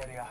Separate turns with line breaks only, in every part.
area.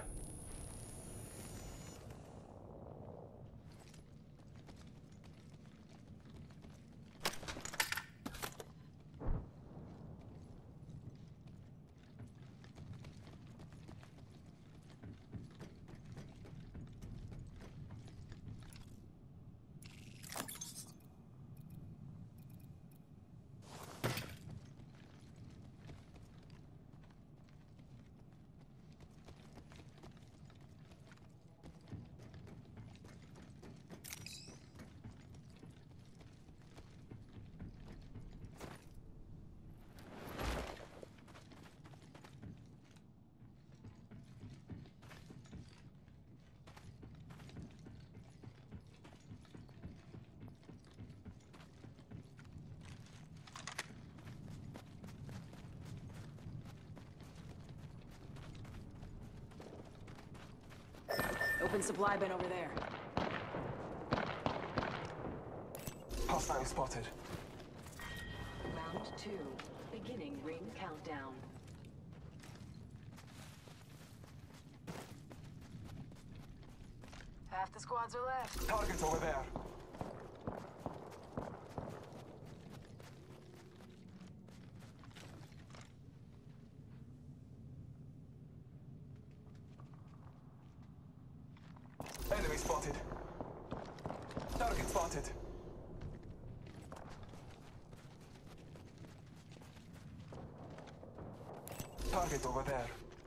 Open supply bin over there.
Hostile spotted.
Round 2. Beginning ring countdown. Half the squads are left.
Target over there. Enemy spotted. Target spotted. Target over there.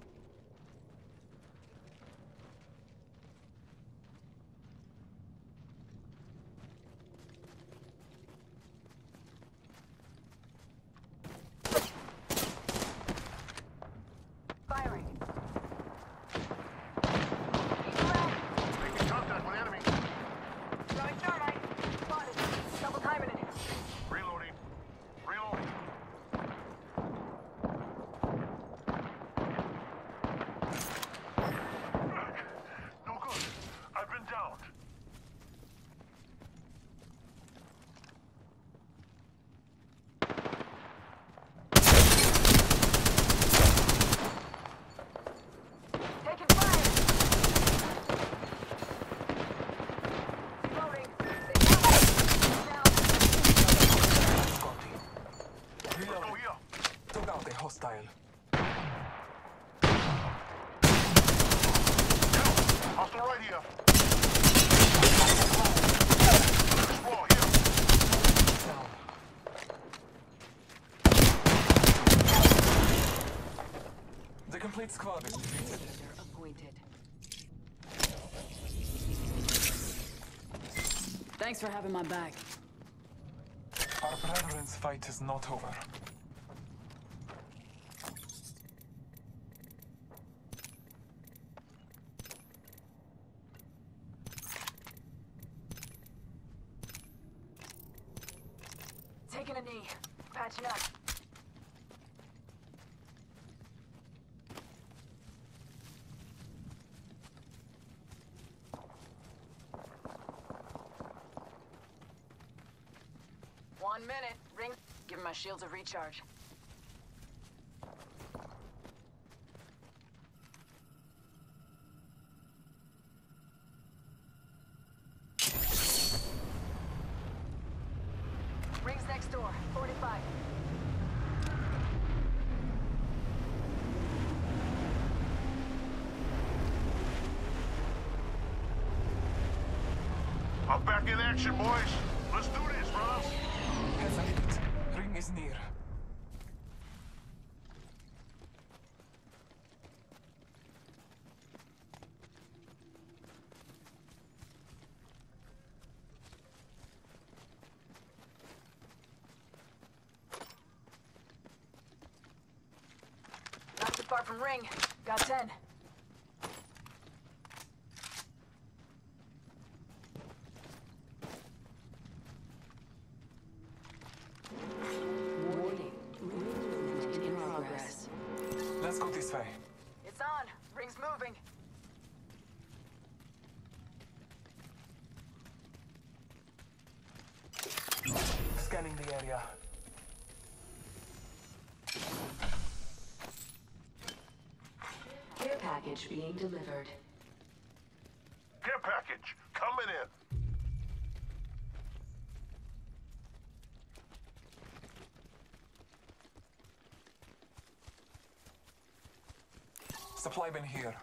Firing.
Making contact with enemy.
Throwing thermite. Spotted. Double timing it.
Reloading. Reloading. No good. I've been downed.
Taking fire. Reloading. Down.
Scotty. Reload.
Go here.
Took out a hostile.
Hostile right here. Wall here.
Down. The complete squad is defeated.
Leader appointed. Thanks for having my back.
Our brethren's fight is not over.
Taking a knee. Patching up. One minute. Ring. Give my shields a recharge. Rings next door. 45.
I'm back in action, boys. Let's do this, brothers.
Hesitate. Ring is near.
Not too far from ring. Got 10. Warning. Movement in progress.
Let's go this way.
It's on. Ring's moving.
Scanning the area.
Care package
package being delivered.
Care package coming in.
Supply bin here.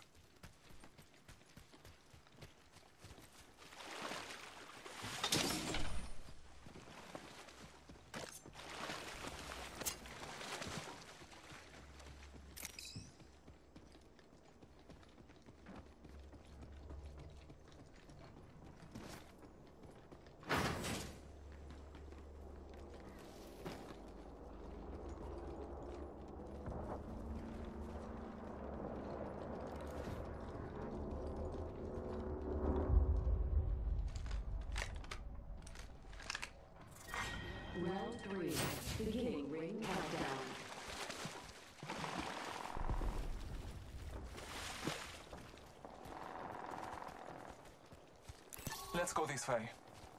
Round 3. Beginning ring countdown.
Let's go this way.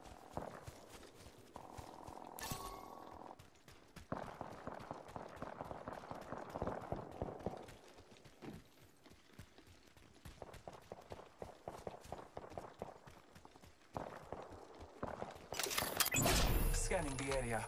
Scanning the area.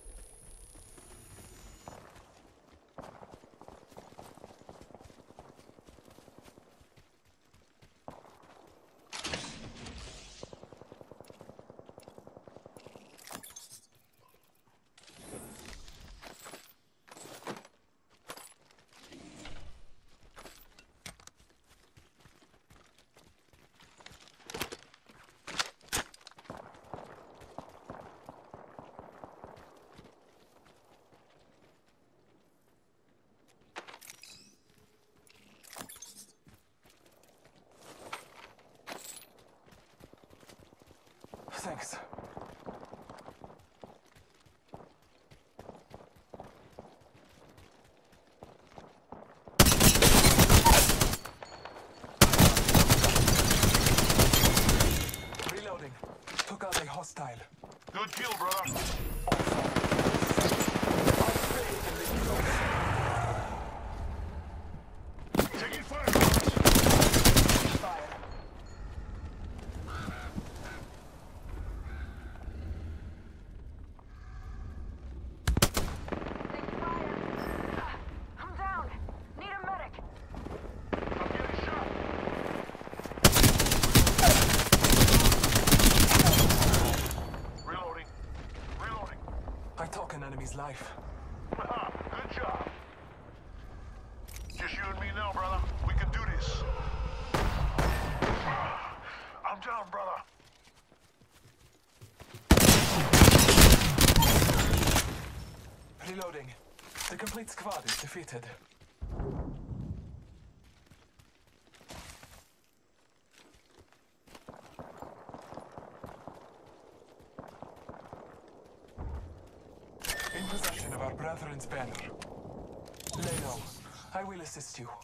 Thanks. Reloading. Took out a hostile.
Good kill, brother. Taking fire.
Fire.
I'm down. Need a medic.
I'm getting shot. Reloading. Reloading.
I took an enemy's life.
Haha, good job. Just you and me now, brother. We can do this. I'm down, brother.
Reloading. The complete squad is defeated. In possession of our brethren's banner. Lay low. I will assist you.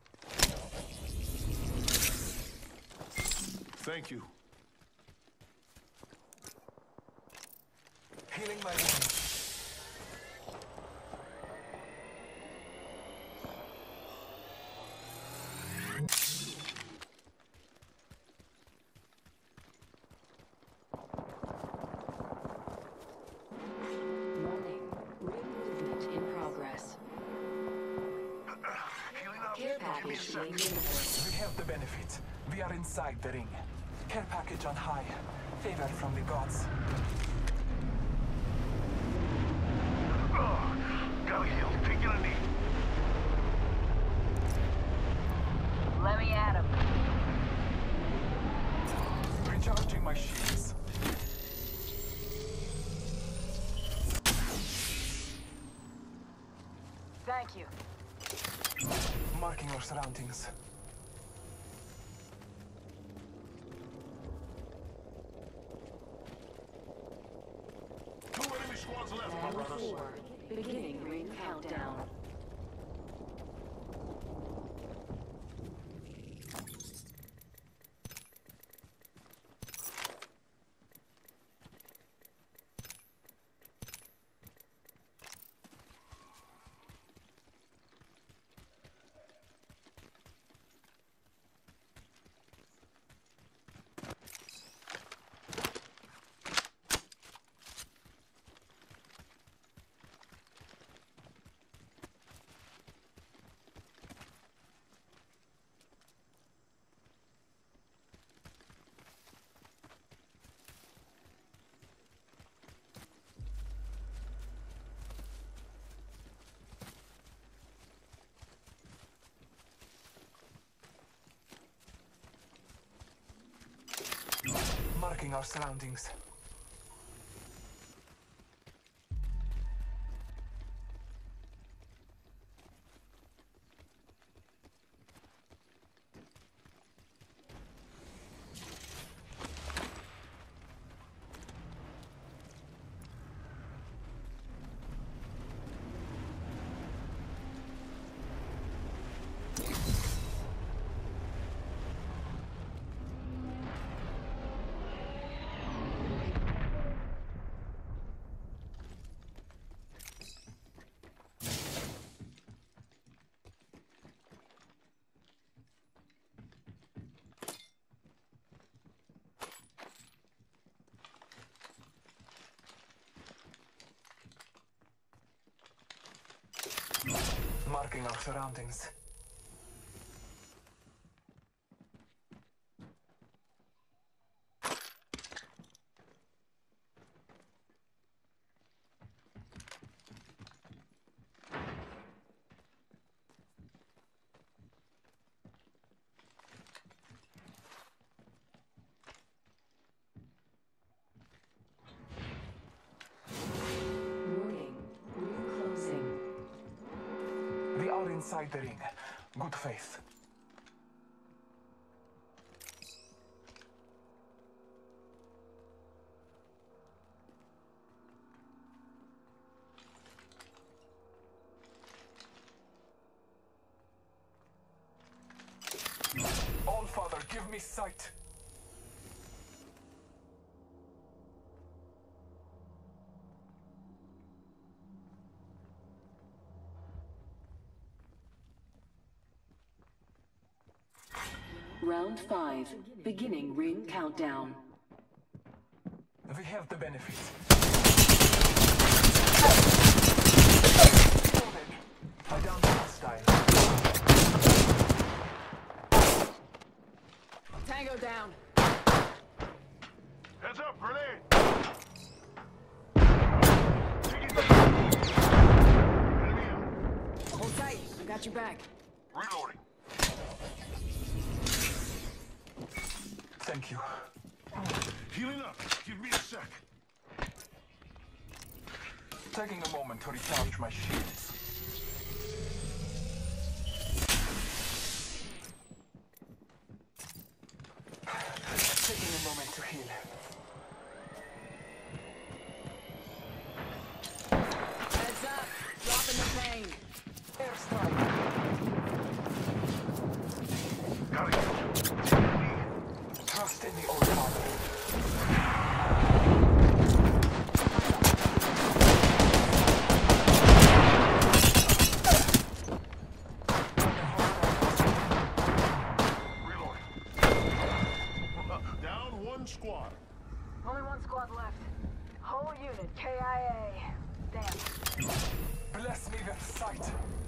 Thank you.
Healing my wounds.
Warning. Ring movement in progress.
Healing up.
Care
Give me a
package
sec.
being delivered.
We have the benefit. We are inside the ring. Care package on high. Favor from the gods.
Gotta heal. Taking a knee.
Let me at him.
Recharging my shields.
Thank you.
Marking our surroundings.
Two enemy squads left, my
Round
brothers.
4. Beginning ring countdown.
Marking our surroundings. Marking our surroundings.
Warning. Ring closing.
We are inside the ring. Good faith. All Father, give me sight.
Round 5. Beginning ring countdown.
We have the benefit. I downed the hostile.
Tango down.
Heads up, grenade! Enemy out.
Hold tight. I got your back.
Reloading.
Thank you.
Healing up. Give me a sec.
Taking a moment to recharge my shields. Taking a moment to heal.
Heads up. Dropping the pain.
Airstrike.
Gotta get you.
Trust in the Old Father.
Reloading. Down one squad.
Only one squad left. Whole unit KIA. Damn.
Bless me with sight.